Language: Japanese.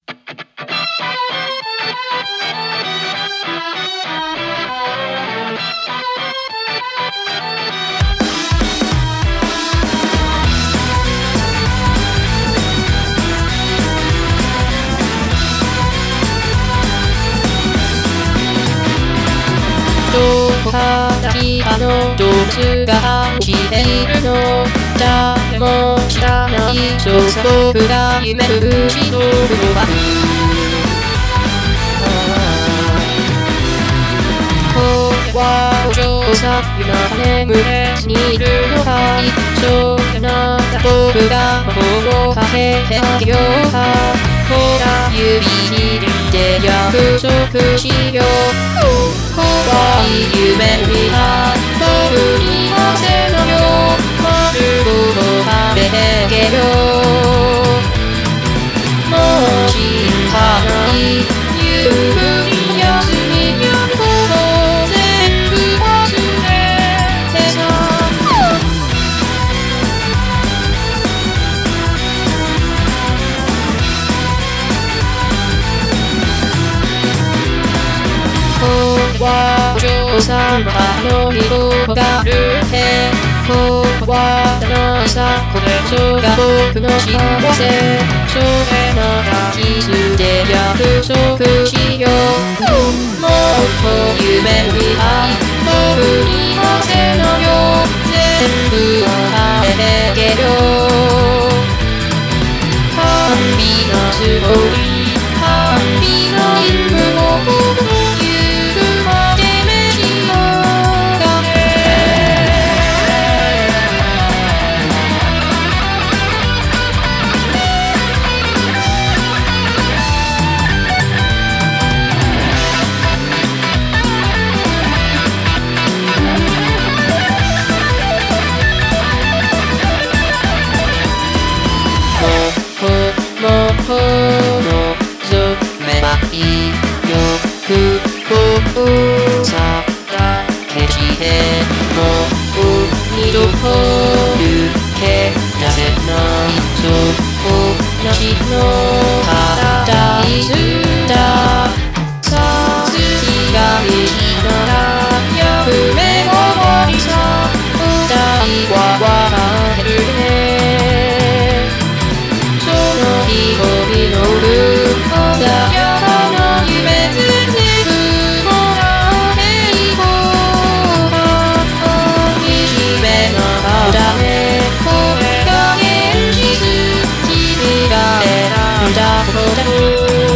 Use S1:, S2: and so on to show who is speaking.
S1: どこから来たの動物が起きているの誰も知らない調査僕が夢見る自動グローバルこれはお嬢さん今眠れずにいるのかいそうなら僕が魔法をかけてあげようかほら指にで約束しよう怖い夢見た僕にはせのよ丸ごと食べてけよもう心配ないゆっくり休みやること全部忘れてさお嬢さんの色があるってここは楽しさこれぞが僕の幸せそれならキスで約束しようもっと夢見たい僕にはせのよ全部を食べてけよハンビのつもりハンビのイルムを僕ののぞめばいいよくこうさらけしてもう二度と抜け出せないそう同じのパラダイスださあ次が見ならやめ終わりさ二人は笑ってるね実る鮮やかな夢全部もらっていこうか夢のだねこれが現実君が選んだことだ